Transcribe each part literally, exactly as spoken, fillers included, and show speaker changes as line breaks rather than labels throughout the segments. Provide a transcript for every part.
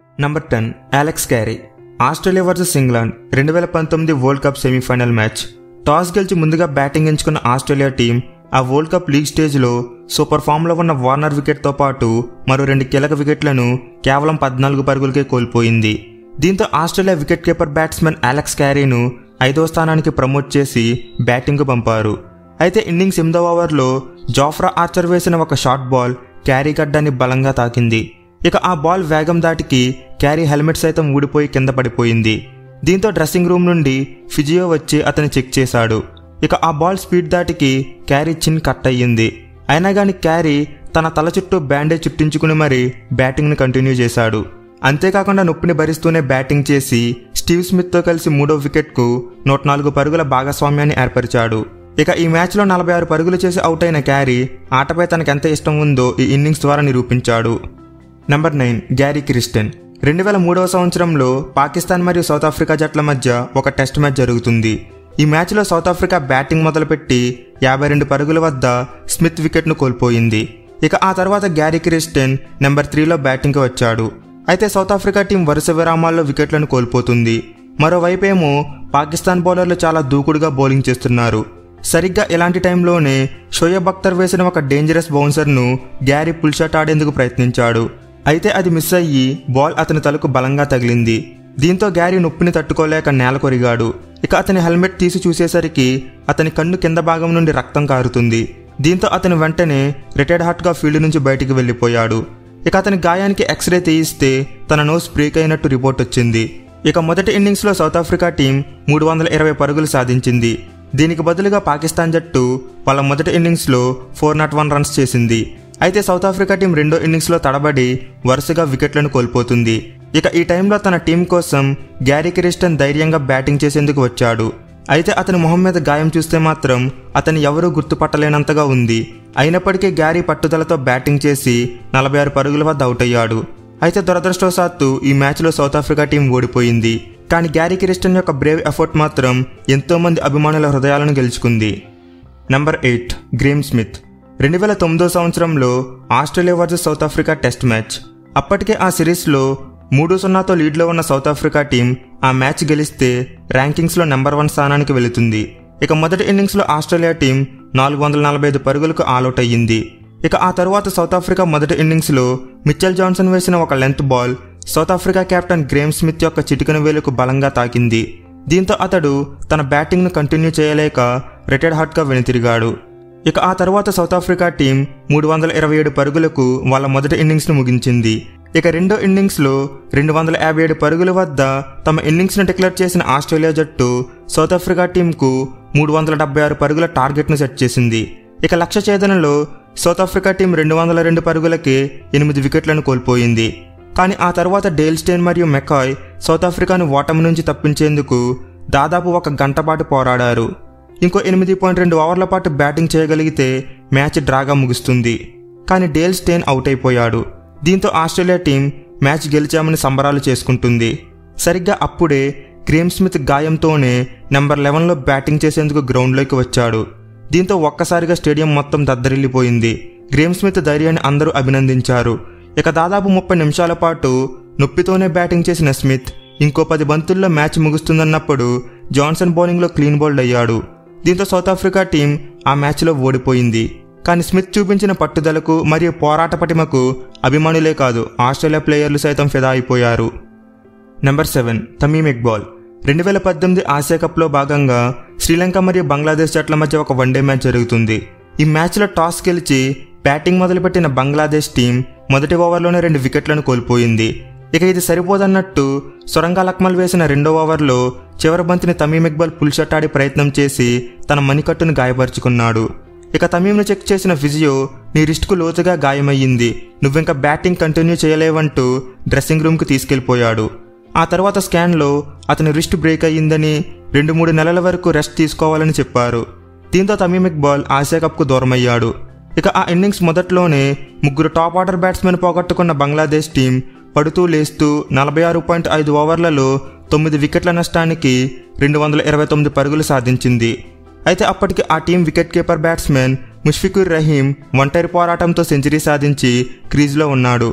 Number ten Alex Carey. Australia versus England రెండు వేల పంతొమ్మిది world cup semifinal match. Toss గెలిచి ముందుగా బ్యాటింగ్ ఎంచుకున్న ఆస్ట్రేలియా టీం ఆ వరల్డ్ కప్ లీగ్ స్టేజ్లో సూపర్ ఫామ్లో ఉన్న వార్నర్ వికెట్తో పాటు మరో రెండు కీలక వికెట్లను కేవలం పద్నాలుగు పరుగులకే కోల్పోయింది. దీంతో Australia wicket keeper batsmen Alex క్యారీను ఐదవ స్థానానికి ప్రమోట్ చేసి బ్యాటింగ్కు పంపారు. అయితే ఇన్నింగ్స్ ఎనిమిదవ ఓవర్లో జాఫ్రా ఆర్చర్ వేసిన ఒక షార్ట్ బాల్ క్యారీ గడ్డాన్ని బలంగా తాకింది. ఇక ఆ బాల్ వేగం దాటికి క్యారీ హెల్మెట్ సైతం ఊడిపోయి కింద పడిపోయింది. దీంతో డ్రెస్సింగ్ రూమ్ నుండి ఫిజియో వచ్చి అతన్ని చెక్ చేశాడు. ఇక ఆ బాల్ స్పీడ్ దాటికి క్యారీ చిన్ కట్ అయ్యింది. అయినా కానీ క్యారీ తన తల చుట్టూ బ్యాండేజ్ చుట్టించుకుని మరీ బ్యాటింగ్ను కంటిన్యూ చేశాడు. అంతేకాకుండా నొప్పిని భరిస్తూనే బ్యాటింగ్ చేసి స్టీవ్ స్మిత్తో కలిసి మూడో వికెట్కు నూట నాలుగు పరుగుల భాగస్వామ్యాన్ని ఏర్పరిచాడు. ఇక ఈ మ్యాచ్లో నలభై ఆరు పరుగులు చేసి అవుట్ అయిన క్యారీ ఆటపై తనకెంత ఇష్టం ఉందో ఈ ఇన్నింగ్స్ ద్వారా నిరూపించాడు. Number nine Gary Kirsten. రెండు వేల మూడవ సంవత్సరంలో పాకిస్తాన్ మరియు సౌత్ ఆఫ్రికా జట్ల మధ్య ఒక టెస్ట్ మ్యాచ్ జరుగుతుంది. ఈ మ్యాచ్లో సౌత్ ఆఫ్రికా బ్యాటింగ్ మొదలుపెట్టి యాభై రెండు పరుగుల వద్ద స్మిత్ వికెట్ను కోల్పోయింది. ఇక ఆ తర్వాత గ్యారీ క్రిస్టెన్ నెంబర్ త్రీలో బ్యాటింగ్కి వచ్చాడు. అయితే సౌత్ ఆఫ్రికా టీం వరుస విరామాల్లో వికెట్లను కోల్పోతుంది. మరోవైపేమో పాకిస్తాన్ బౌలర్లు చాలా దూకుడుగా బౌలింగ్ చేస్తున్నారు. సరిగ్గా ఇలాంటి టైంలోనే షోయబ్ అఖ్తర్ వేసిన ఒక డేంజరస్ బౌన్సర్ను గ్యారీ పుల్ షాట్ ఆడేందుకు ప్రయత్నించాడు. అయితే అది మిస్ అయ్యి బాల్ అతని తలకు బలంగా తగిలింది. దీంతో గ్యారీ నొప్పిని తట్టుకోలేక నేల కొరిగాడు. ఇక అతని హెల్మెట్ తీసి చూసేసరికి అతని కన్ను కింద భాగం నుండి రక్తం కారుతుంది. దీంతో అతను వెంటనే రిటైర్డ్ హార్ట్గా ఫీల్డ్ నుంచి బయటికి వెళ్లిపోయాడు. ఇక అతని గాయానికి ఎక్స్రే తీయిస్తే తన నోస్ బ్రేక్ అయినట్టు రిపోర్ట్ వచ్చింది. ఇక మొదటి ఇన్నింగ్స్లో సౌత్ ఆఫ్రికా టీం మూడు వందల ఇరవై పరుగులు సాధించింది. దీనికి బదులుగా పాకిస్తాన్ జట్టు వాళ్ళ మొదటి ఇన్నింగ్స్లో ఫోర్ నాట్ వన్ రన్స్ చేసింది. అయితే సౌత్ ఆఫ్రికా టీం రెండో ఇన్నింగ్స్లో తడబడి వరుసగా వికెట్లను కోల్పోతుంది. ఇక ఈ టైంలో తన టీం కోసం గ్యారీ క్రిస్టెన్ ధైర్యంగా బ్యాటింగ్ చేసేందుకు వచ్చాడు. అయితే అతని మొహం మీద గాయం చూస్తే మాత్రం అతన్ని ఎవరూ గుర్తుపట్టలేనంతగా ఉంది. అయినప్పటికీ గ్యారీ పట్టుదలతో బ్యాటింగ్ చేసి నలభై ఆరు పరుగుల వద్ద అవుట్ అయ్యాడు. అయితే దురదృష్టవశాత్తు ఈ మ్యాచ్లో సౌత్ ఆఫ్రికా టీం ఓడిపోయింది. కానీ గ్యారీ క్రిస్టెన్ యొక్క బ్రేవ్ ఎఫర్ట్ మాత్రం ఎంతో మంది అభిమానుల హృదయాలను గెలుచుకుంది. Number eight Graeme Smith. రెండు వేల తొమ్మిదో సంవత్సరంలో Australia versus South Africa test match. అప్పటికే ఆ సిరీస్లో మూడు సున్నాతో లీడ్లో ఉన్న సౌత్ ఆఫ్రికా టీం ఆ మ్యాచ్ గెలిస్తే ర్యాంకింగ్స్లో నెంబర్ వన్ స్థానానికి వెళుతుంది. ఇక మొదటి ఇన్నింగ్స్లో ఆస్ట్రేలియా టీం నాలుగు వందల నలభై ఐదు పరుగులకు ఆల్అౌట్ అయ్యింది. ఇక ఆ తరువాత సౌత్ ఆఫ్రికా మొదటి ఇన్నింగ్స్లో మిచెల్ జాన్సన్ వేసిన ఒక length ball South Africa captain Graeme Smith యొక్క చిటికెన వేలుకు బలంగా తాకింది. దీంతో అతడు తన బ్యాటింగ్ను కంటిన్యూ చేయలేక రిటైర్డ్ హార్ట్గా వెనుతిరిగాడు. ఇక ఆ తర్వాత సౌత్ ఆఫ్రికా టీం మూడు వందల ఇరవై ఏడు పరుగులకు వాళ్ళ మొదటి ఇన్నింగ్స్ను ముగించింది. ఇక రెండో ఇన్నింగ్స్లో రెండు వందల యాభై ఏడు పరుగుల వద్ద తమ ఇన్నింగ్స్ను డిక్లేర్ చేసిన ఆస్ట్రేలియా జట్టు సౌత్ ఆఫ్రికా టీంకు మూడు వందల డెబ్బై ఆరు పరుగుల టార్గెట్ను సెట్ చేసింది. ఇక లక్ష్య ఛేదనలో సౌత్ ఆఫ్రికా టీం రెండు వందల రెండు పరుగులకే ఎనిమిది వికెట్లను కోల్పోయింది. కానీ ఆ తర్వాత డేల్ స్టేన్ మరియు మెకాయ్ సౌత్ ఆఫ్రికాను ఓటమి నుంచి తప్పించేందుకు దాదాపు ఒక గంట పాటు పోరాడారు. ఇంకో ఎనిమిది పాయింట్ రెండు ఓవర్ల పాటు బ్యాటింగ్ చేయగలిగితే మ్యాచ్ డ్రాగా ముగుస్తుంది. కానీ డేల్ స్టేన్ అవుట్ అయిపోయాడు. దీంతో ఆస్ట్రేలియా టీం మ్యాచ్ గెలిచామని సంబరాలు చేసుకుంటుంది. సరిగ్గా అప్పుడే గ్రేమ్ స్మిత్ గాయంతోనే నెంబర్ లెవెన్లో బ్యాటింగ్ చేసేందుకు గ్రౌండ్లోకి వచ్చాడు. దీంతో ఒక్కసారిగా స్టేడియం మొత్తం దద్దరిల్లిపోయింది. గ్రేమ్ స్మిత్ ధైర్యాన్ని అందరూ అభినందించారు. ఇక దాదాపు ముప్పై నిమిషాల పాటు నొప్పితోనే బ్యాటింగ్ చేసిన స్మిత్ ఇంకో పది బంతుల్లో మ్యాచ్ ముగుస్తుందన్నప్పుడు జాన్సన్ బౌలింగ్లో క్లీన్ బౌల్డ్ అయ్యాడు. దీంతో సౌత్ ఆఫ్రికా టీం ఆ మ్యాచ్లో ఓడిపోయింది. కానీ స్మిత్ చూపించిన పట్టుదలకు మరియు పోరాట పటిమకు అభిమానులే కాదు ఆస్ట్రేలియా ప్లేయర్లు సైతం ఫిదా అయిపోయారు. Number seven Tamim Iqbal. రెండు వేల పద్దెనిమిది ఆసియా కప్లో భాగంగా శ్రీలంక మరియు బంగ్లాదేశ్ జట్ల మధ్య ఒక వన్డే మ్యాచ్ జరుగుతుంది. ఈ మ్యాచ్లో టాస్ గెలిచి బ్యాటింగ్ మొదలుపెట్టిన బంగ్లాదేశ్ టీం మొదటి ఓవర్లోనే రెండు వికెట్లను కోల్పోయింది. ఇక ఇది సరిపోదన్నట్టు సొరంగా లక్మల్ వేసిన రెండో ఓవర్లో చివరి బంతిని తమీమ్ ఇక్బాల్ పుల్ షాట్ ఆడి ప్రయత్నం చేసి తన మణికట్టును గాయపరుచుకున్నాడు. ఇక తమీమ్ను చెక్ చేసిన ఫిజియో నీ రిస్ట్కు లోతుగా గాయమయ్యింది, నువ్వింక బ్యాటింగ్ కంటిన్యూ చేయలేవంటూ డ్రెస్సింగ్ రూమ్కి తీసుకెళ్లిపోయాడు. ఆ తర్వాత స్కాన్లో అతని రిస్ట్ బ్రేక్ అయ్యిందని రెండు మూడు నెలల వరకు రెస్ట్ తీసుకోవాలని చెప్పారు. దీంతో తమీమ్ ఇక్బాల్ ఆసియా కప్కు దూరమయ్యాడు. ఇక ఆ ఇన్నింగ్స్ మొదట్లోనే ముగ్గురు టాప్ ఆర్డర్ బ్యాట్స్మెన్ పోగొట్టుకున్న బంగ్లాదేశ్ టీం పడుతూ లేస్తూ నలభై ఆరు పాయింట్ ఐదు ఓవర్లలో తొమ్మిది వికెట్ల నష్టానికి రెండు వందల ఇరవై తొమ్మిది పరుగులు సాధించింది. అయితే అప్పటికి ఆ team wicket keeper batsmen Mushfiqur Rahim ఒంటరి పోరాటంతో సెంచరీ సాధించి క్రీజ్లో ఉన్నాడు.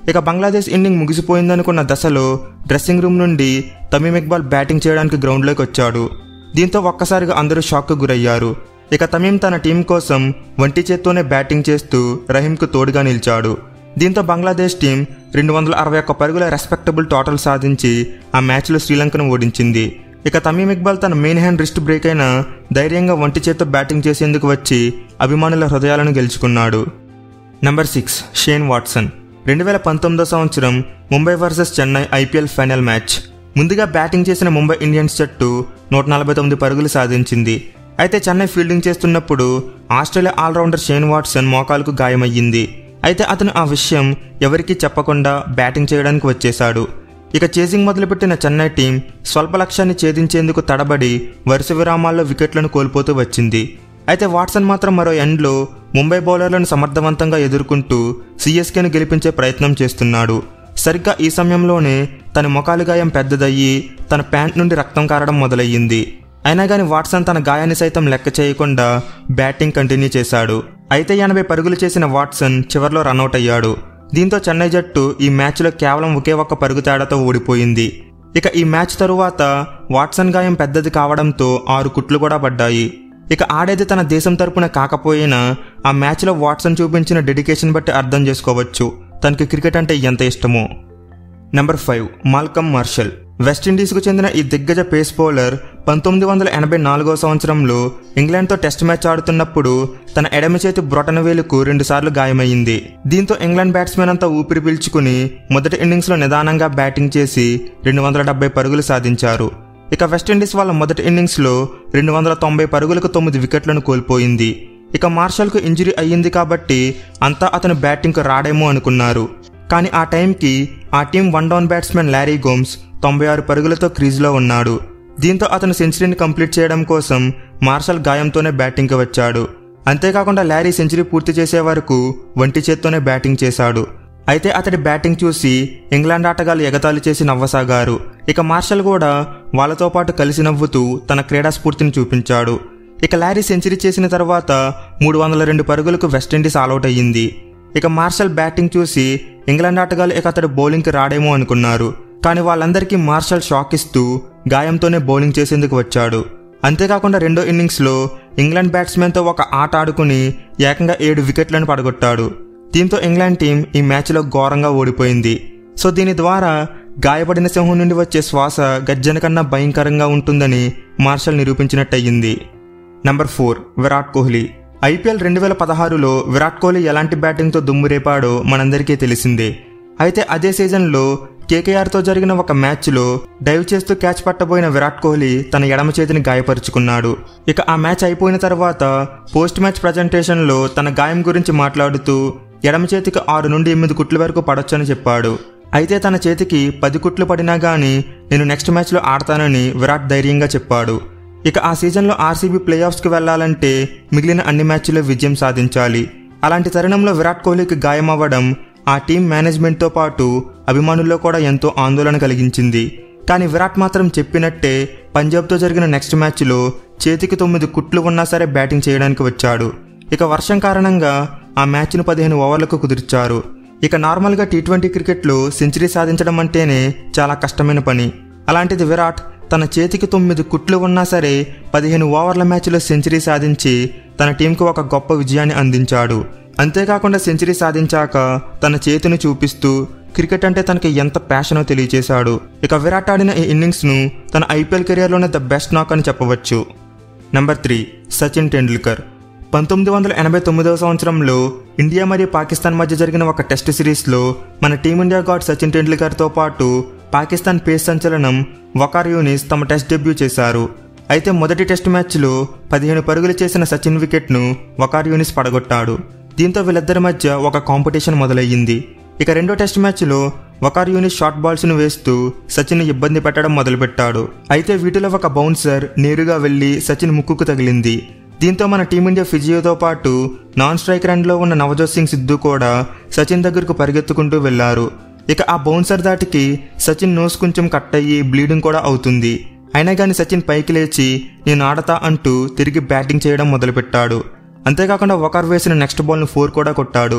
ఇక బంగ్లాదేశ్ ఇన్నింగ్ ముగిసిపోయిందనుకున్న దశలో డ్రెస్సింగ్ రూమ్ నుండి తమీమ్ ఇక్బాల్ బ్యాటింగ్ చేయడానికి గ్రౌండ్లోకి వచ్చాడు. దీంతో ఒక్కసారిగా అందరూ షాక్కు గురయ్యారు. ఇక తమీమ్ తన టీం కోసం వంటి చేత్తోనే బ్యాటింగ్ చేస్తూ రహీంకు తోడుగా నిలిచాడు. దీంతో బంగ్లాదేశ్ టీం రెండు వందల అరవై ఒక్క పరుగుల రెస్పెక్టబుల్ టోటల్ సాధించి ఆ మ్యాచ్లో శ్రీలంకను ఓడించింది. ఇక తమీమ్ ఇక్బాల్ తన మెయిన్ హ్యాండ్ రిస్ట్ బ్రేక్ అయినా ధైర్యంగా వంటి చేత్తో బ్యాటింగ్ చేసేందుకు వచ్చి అభిమానుల హృదయాలను గెలుచుకున్నాడు. Number six Shane Watson. రెండు వేల పంతొమ్మిదో సంవత్సరం Mumbai versus Chennai IPL final match. ముందుగా బ్యాటింగ్ చేసిన ముంబై ఇండియన్స్ జట్టు నూట నలభై తొమ్మిది పరుగులు సాధించింది. అయితే చెన్నై ఫీల్డింగ్ చేస్తున్నప్పుడు ఆస్ట్రేలియా ఆల్రౌండర్ షేన్ వాట్సన్ మోకాలుకు గాయమయ్యింది. అయితే అతను ఆ విషయం ఎవరికీ చెప్పకుండా బ్యాటింగ్ చేయడానికి వచ్చేశాడు. ఇక చేసింగ్ మొదలుపెట్టిన చెన్నై టీం స్వల్ప లక్ష్యాన్ని ఛేదించేందుకు తడబడి వరుస విరామాల్లో వికెట్లను కోల్పోతూ వచ్చింది. అయితే వాట్సన్ మాత్రం మరో ఎండ్లో ముంబై బౌలర్లను సమర్థవంతంగా ఎదుర్కొంటూ సీఎస్కేను గెలిపించే ప్రయత్నం చేస్తున్నాడు. సరిగ్గా ఈ సమయంలోనే తన మొకాలు గాయం పెద్దదయ్యి తన ప్యాంట్ నుండి రక్తం కారడం మొదలయ్యింది. అయినా కానీ వాట్సన్ తన గాయాన్ని సైతం లెక్క చేయకుండా బ్యాటింగ్ కంటిన్యూ చేశాడు. అయితే ఎనభై పరుగులు చేసిన వాట్సన్ చివర్లో రన్అట్ అయ్యాడు. దీంతో చెన్నై జట్టు ఈ మ్యాచ్లో కేవలం ఒకే ఒక్క పరుగు తేడాతో ఓడిపోయింది. ఇక ఈ మ్యాచ్ తరువాత వాట్సన్ గాయం పెద్దది కావడంతో ఆరు కుట్లు కూడా పడ్డాయి. ఇక ఆడేది తన దేశం తరపున కాకపోయినా ఆ మ్యాచ్లో వాట్సన్ చూపించిన డెడికేషన్ బట్టి అర్థం చేసుకోవచ్చు తనకి క్రికెట్ అంటే ఎంత ఇష్టమో. Number five Malcolm Marshall. వెస్టిండీస్కు చెందిన ఈ దిగ్గజ పేస్ బౌలర్ పంతొమ్మిది వందల ఎనభై నాలుగో సంవత్సరంలో ఇంగ్లాండ్తో టెస్ట్ మ్యాచ్ ఆడుతున్నప్పుడు తన ఎడమ చేతి బ్రొటనవేలుకు రెండుసార్లు గాయమైంది. దీంతో ఇంగ్లాండ్ బ్యాట్స్మెన్ అంతా ఊపిరి పీల్చుకుని మొదటి ఇన్నింగ్స్లో నిదానంగా బ్యాటింగ్ చేసి రెండు వందల డెబ్బై పరుగులు సాధించారు. ఇక వెస్టిండీస్ వాళ్ళ మొదటి ఇన్నింగ్స్లో రెండు వందల తొంభై పరుగులకు తొమ్మిది వికెట్లను కోల్పోయింది. ఇక మార్షల్కు ఇంజరీ అయ్యింది కాబట్టి అంతా అతను బ్యాటింగ్కు రాడేమో అనుకున్నారు. కానీ ఆ టైంకి ఆ team one down batsmen Larry Gomes తొంభై ఆరు పరుగులతో క్రీజ్లో ఉన్నాడు. దీంతో అతను సెంచరీని కంప్లీట్ చేయడం కోసం మార్షల్ గాయంతోనే బ్యాటింగ్కి వచ్చాడు. అంతేకాకుండా లారీ సెంచరీ పూర్తి చేసే వరకు వంటి చేత్తోనే బ్యాటింగ్ చేశాడు. అయితే అతడి బ్యాటింగ్ చూసి ఇంగ్లాండ్ ఆటగాళ్లు ఎగతాళి చేసి నవ్వసాగారు. ఇక మార్షల్ కూడా వాళ్ళతో పాటు కలిసి నవ్వుతూ తన క్రీడా స్ఫూర్తిని చూపించాడు. ఇక లారీ సెంచరీ చేసిన తర్వాత మూడు వందల రెండు పరుగులకు వెస్టిండీస్ ఆల్అౌట్ అయ్యింది. ఇక మార్షల్ బ్యాటింగ్ చూసి ఇంగ్లాండ్ ఆటగాళ్లు ఇక అతడు బౌలింగ్కి రాడేమో అనుకున్నారు. కానీ వాళ్ళందరికీ మార్షల్ షాక్ ఇస్తూ గాయంతోనే బౌలింగ్ చేసేందుకు వచ్చాడు. అంతేకాకుండా రెండో ఇన్నింగ్స్లో ఇంగ్లాండ్ బ్యాట్స్మెన్తో ఒక ఆట ఆడుకుని ఏకంగా ఏడు వికెట్లను పడగొట్టాడు. దీంతో ఇంగ్లాండ్ టీం ఈ మ్యాచ్లో ఘోరంగా ఓడిపోయింది. సో దీని ద్వారా గాయపడిన సింహం నుండి వచ్చే శ్వాస గర్జన కన్నా భయంకరంగా ఉంటుందని మార్షల్ నిరూపించినట్టయింది. Number four Virat Kohli. IPL రెండు వేల పదహారులో విరాట్ కోహ్లీ ఎలాంటి బ్యాటింగ్తో దుమ్మురేపాడో మనందరికీ తెలిసిందే. అయితే అదే సీజన్లో కేకేఆర్తో జరిగిన ఒక మ్యాచ్లో డైవ్ చేస్తూ క్యాచ్ పట్టబోయిన విరాట్ కోహ్లీ తన ఎడమ చేతిని గాయపరుచుకున్నాడు. ఇక ఆ మ్యాచ్ అయిపోయిన తర్వాత పోస్ట్ మ్యాచ్ ప్రజెంటేషన్లో తన గాయం గురించి మాట్లాడుతూ ఎడమ చేతికి ఆరు నుండి ఎనిమిది కుట్ల వరకు పడొచ్చని చెప్పాడు. అయితే తన చేతికి పది కుట్లు పడినా గానీ నేను నెక్స్ట్ మ్యాచ్లో ఆడతానని విరాట్ ధైర్యంగా చెప్పాడు. ఇక ఆ సీజన్లో ఆర్సీబీ ప్లే ఆఫ్స్కి వెళ్లాలంటే మిగిలిన అన్ని మ్యాచ్ల్లో విజయం సాధించాలి. అలాంటి తరుణంలో విరాట్ కోహ్లీకి గాయం అవ్వడం ఆ టీం మేనేజ్మెంట్తో పాటు అభిమానుల్లో కూడా ఎంతో ఆందోళన కలిగించింది. కానీ విరాట్ మాత్రం చెప్పినట్టే పంజాబ్తో జరిగిన నెక్స్ట్ మ్యాచ్లో చేతికి తొమ్మిది కుట్లు ఉన్నా సరే బ్యాటింగ్ చేయడానికి వచ్చాడు. ఇక వర్షం కారణంగా ఆ మ్యాచ్ను పదిహేను ఓవర్లకు కుదిర్చారు. ఇక నార్మల్గా టీ ట్వంటీ క్రికెట్లో సెంచరీ సాధించడం అంటేనే చాలా కష్టమైన పని. అలాంటిది విరాట్ తన చేతికి తొమ్మిది కుట్లు ఉన్నా సరే పదిహేను ఓవర్ల మ్యాచ్లో సెంచరీ సాధించి తన టీంకు ఒక గొప్ప విజయాన్ని అందించాడు. అంతేకాకుండా సెంచరీ సాధించాక తన చేతిని చూపిస్తూ క్రికెట్ అంటే తనకి ఎంత ప్యాషనో తెలియజేశాడు. ఇక విరాట్ ఆడిన ఈ ఇన్నింగ్స్ను తన ఐపీఎల్ కెరియర్లోనే ద బెస్ట్ నాక్ అని చెప్పవచ్చు. Number three Sachin Tendulkar. పంతొమ్మిది వందల ఎనభై తొమ్మిదవ సంవత్సరంలో ఇండియా మరియు పాకిస్తాన్ మధ్య జరిగిన ఒక టెస్ట్ సిరీస్లో మన టీమిండియా గాడ్ సచిన్ టెండూల్కర్తో పాటు పాకిస్తాన్ పేస్ సంచలనం వకార్ యూనిస్ తమ టెస్ట్ డెబ్యూ చేశారు. అయితే మొదటి టెస్ట్ మ్యాచ్లో పదిహేను పరుగులు చేసిన సచిన్ వికెట్ను వకార్ యూనిస్ పడగొట్టాడు. దీంతో వీళ్ళిద్దరి మధ్య ఒక కాంపిటీషన్ మొదలయ్యింది. ఇక రెండో టెస్ట్ మ్యాచ్లో వకార్ యూనిస్ షార్ట్ బాల్స్ను వేస్తూ సచిన్ ఇబ్బంది పెట్టడం మొదలుపెట్టాడు. అయితే వీటిలో ఒక బౌన్సర్ నేరుగా వెళ్లి సచిన్ ముక్కుకు తగిలింది. దీంతో మన టీమిండియా ఫిజియోతో పాటు నాన్ స్ట్రైకర్ ఎండ్లో ఉన్న నవజోత్ సింగ్ సిద్ధు కూడా సచిన్ దగ్గరకు పరిగెత్తుకుంటూ వెళ్లారు. ఇక ఆ బౌన్సర్ దాటికి సచిన్ నోస్ కొంచెం కట్ అయ్యి బ్లీడింగ్ కూడా అవుతుంది. అయినా కానీ సచిన్ పైకి లేచి నేను ఆడతా అంటూ తిరిగి బ్యాటింగ్ చేయడం మొదలుపెట్టాడు. అంతేకాకుండా వకార్ వేసిన నెక్స్ట్ బాల్ను ఫోర్ కూడా కొట్టాడు.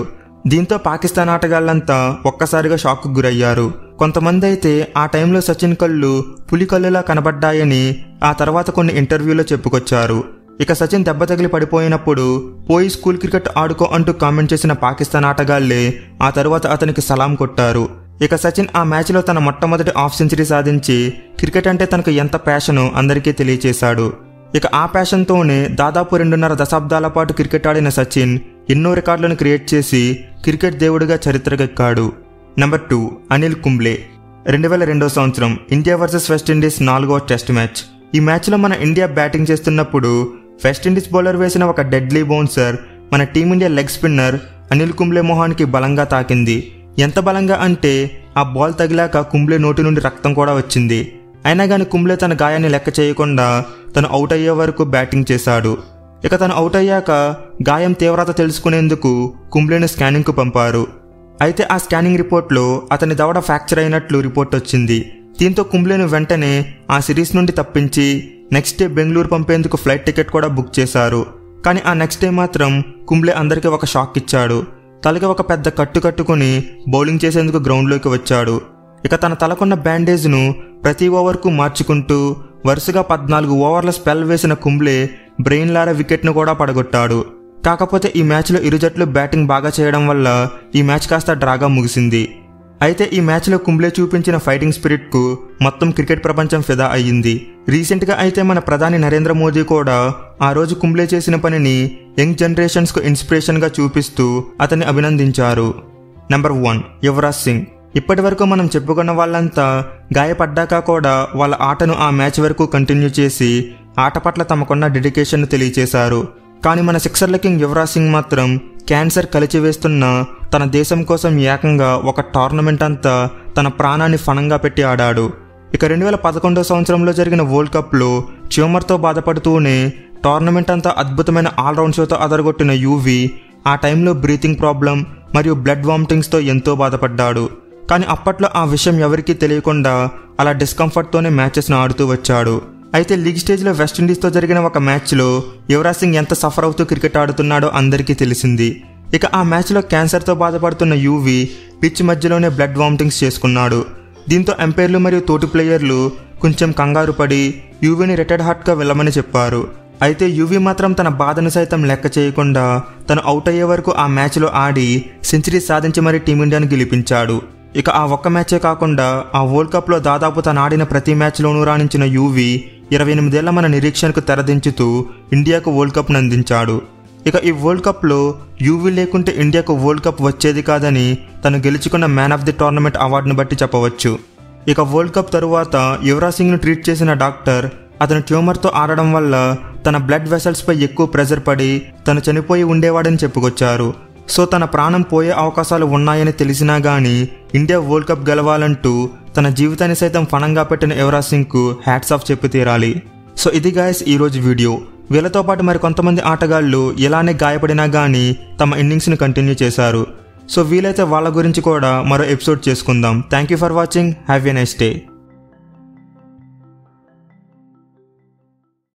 దీంతో పాకిస్తాన్ ఆటగాళ్లంతా ఒక్కసారిగా షాక్కు గురయ్యారు. కొంతమంది అయితే ఆ టైంలో సచిన్ కళ్ళు పులి కళ్ళులా కనబడ్డాయని ఆ తర్వాత కొన్ని ఇంటర్వ్యూలో చెప్పుకొచ్చారు. ఇక సచిన్ దెబ్బ తగిలి పడిపోయినప్పుడు పోయి స్కూల్ క్రికెట్ ఆడుకో అంటూ కామెంట్ చేసిన పాకిస్తాన్ ఆటగాళ్లే ఆ తరువాత అతనికి సలాం కొట్టారు. ఇక సచిన్ ఆ మ్యాచ్లో తన మొట్టమొదటి హాఫ్ సెంచరీ సాధించి క్రికెట్ అంటే తనకు ఎంత ప్యాషనో అందరికీ తెలియచేశాడు. ఇక ఆ ప్యాషన్తోనే దాదాపు రెండున్నర దశాబ్దాల పాటు క్రికెట్ ఆడిన సచిన్ ఎన్నో రికార్డులను క్రియేట్ చేసి క్రికెట్ దేవుడిగా చరిత్రకెక్కాడు. Number two Anil Kumble. రెండు వేల రెండో సంవత్సరం ఇండియా వర్సెస్ వెస్టిండీస్ నాలుగవ టెస్ట్ మ్యాచ్. ఈ మ్యాచ్లో మన ఇండియా బ్యాటింగ్ చేస్తున్నప్పుడు వెస్టిండీస్ బౌలర్ వేసిన ఒక డెడ్లీ బౌన్సర్ మన team India leg spinner Anil Kumble మొహానికి బలంగా తాకింది. ఎంత బలంగా అంటే ఆ బాల్ తగిలాక కుంబ్లే నోటి నుండి రక్తం కూడా వచ్చింది. అయినా కానీ కుంబ్లే తన గాయాన్ని లెక్క చేయకుండా తను అవుట్ అయ్యే వరకు బ్యాటింగ్ చేశాడు. ఇక తను అవుట్ అయ్యాక గాయం తీవ్రత తెలుసుకునేందుకు కుంబ్లేను స్కానింగ్కు పంపారు. అయితే ఆ స్కానింగ్ రిపోర్ట్లో అతని దవడ ఫ్రాక్చర్ అయినట్లు రిపోర్ట్ వచ్చింది. దీంతో కుంబ్లేను వెంటనే ఆ సిరీస్ నుండి తప్పించి నెక్స్ట్ డే బెంగళూరు పంపేందుకు ఫ్లైట్ టికెట్ కూడా బుక్ చేశారు. కానీ ఆ నెక్స్ట్ డే మాత్రం కుంబ్లే అందరికీ ఒక షాక్ ఇచ్చాడు. తలకి ఒక పెద్ద కట్టు కట్టుకుని బౌలింగ్ చేసేందుకు గ్రౌండ్లోకి వచ్చాడు. ఇక తన తలకున్న బ్యాండేజ్ను ప్రతి ఓవర్కు మార్చుకుంటూ వరుసగా పద్నాలుగు ఓవర్ల స్పెల్ వేసిన కుంబ్లే బ్రెయిన్ లారా వికెట్ను కూడా పడగొట్టాడు. కాకపోతే ఈ మ్యాచ్లో ఇరు జట్లు బ్యాటింగ్ బాగా చేయడం వల్ల ఈ మ్యాచ్ కాస్త డ్రాగా ముగిసింది. అయితే ఈ మ్యాచ్లో కుంబ్లే చూపించిన ఫైటింగ్ స్పిరిట్కు మొత్తం క్రికెట్ ప్రపంచం ఫిదా అయ్యింది. రీసెంట్గా అయితే మన ప్రధాని నరేంద్ర మోదీ కూడా ఆ రోజు కుంబ్లే చేసిన పనిని యంగ్ జనరేషన్స్కు ఇన్స్పిరేషన్గా చూపిస్తూ అతన్ని అభినందించారు. Number one Yuvraj Singh. ఇప్పటి వరకు మనం చెప్పుకున్న వాళ్ళంతా గాయపడ్డాక కూడా వాళ్ళ ఆటను ఆ మ్యాచ్ వరకు కంటిన్యూ చేసి ఆట పట్ల తమకున్న డెడికేషన్ను తెలియచేశారు. కానీ మన సిక్సర్ల కింగ్ యువరాజ్ సింగ్ మాత్రం క్యాన్సర్ కలిచివేస్తున్న తన దేశం కోసం ఏకంగా ఒక టోర్నమెంట్ అంతా తన ప్రాణాన్ని ఫణంగా పెట్టి ఆడాడు. ఇక రెండు వేల పదకొండో సంవత్సరంలో జరిగిన వరల్డ్ కప్లో ట్యూమర్తో బాధపడుతూనే టోర్నమెంట్ అంతా అద్భుతమైన ఆల్రౌండ్ షోతో అదరగొట్టిన యూవీ ఆ టైంలో బ్రీతింగ్ ప్రాబ్లం మరియు బ్లడ్ వామిటింగ్స్తో ఎంతో బాధపడ్డాడు. కానీ అప్పట్లో ఆ విషయం ఎవరికీ తెలియకుండా అలా డిస్కంఫర్ట్తోనే మ్యాచెస్ను ఆడుతూ వచ్చాడు. అయితే లీగ్ స్టేజ్లో వెస్టిండీస్తో జరిగిన ఒక మ్యాచ్లో యువరాజ్ సింగ్ ఎంత సఫర్ అవుతూ క్రికెట్ ఆడుతున్నాడో అందరికీ తెలిసింది. ఇక ఆ మ్యాచ్లో క్యాన్సర్తో బాధపడుతున్న యూవీ పిచ్ మధ్యలోనే బ్లడ్ వామిటింగ్స్ చేసుకున్నాడు. దీంతో ఎంపైర్లు మరియు తోటి ప్లేయర్లు కొంచెం కంగారు పడి యూవీని రెటెడ్ హార్ట్గా వెళ్ళమని చెప్పారు. అయితే యూవీ మాత్రం తన బాధను సైతం లెక్క చేయకుండా తను అవుట్ అయ్యే వరకు ఆ మ్యాచ్లో ఆడి సెంచరీ సాధించి మరీ టీమిండియాను గెలిపించాడు. ఇక ఆ ఒక్క మ్యాచే కాకుండా ఆ వరల్డ్ కప్లో దాదాపు తను ఆడిన ప్రతి మ్యాచ్లోనూ రాణించిన యూవీ ఇరవై ఎనిమిదేళ్ల మన నిరీక్షణకు తెరదించుతూ ఇండియాకు వరల్డ్ కప్ను అందించాడు. ఇక ఈ వరల్డ్ కప్లో యూవీ లేకుంటే ఇండియాకు వరల్డ్ కప్ వచ్చేది కాదని తను గెలుచుకున్న మ్యాన్ ఆఫ్ ది టోర్నమెంట్ అవార్డును బట్టి చెప్పవచ్చు. ఇక వరల్డ్ కప్ తరువాత యువరాజ్ సింగ్ను ట్రీట్ చేసిన డాక్టర్ అతను ట్యూమర్తో ఆడడం వల్ల తన బ్లడ్ వెసల్స్పై ఎక్కువ ప్రెజర్ పడి తను చనిపోయి ఉండేవాడని చెప్పుకొచ్చారు. సో తన ప్రాణం పోయే అవకాశాలు ఉన్నాయని తెలిసినా గానీ ఇండియా వరల్డ్ కప్ గెలవాలంటూ తన జీవితాన్ని సైతం ఫణంగా పెట్టిన యువరాజ్ సింగ్కు హ్యాట్స్ ఆఫ్ చెప్పి తీరాలి. సో ఇది గాయస్ ఈరోజు వీడియో. వీళ్ళతో పాటు మరి కొంతమంది ఆటగాళ్లు ఇలానే గాయపడినా గానీ తమ ఇన్నింగ్స్ని కంటిన్యూ చేశారు. సో వీలైతే వాళ్ళ గురించి కూడా మరో ఎపిసోడ్ చేసుకుందాం. Thank you for watching. Have a nice day.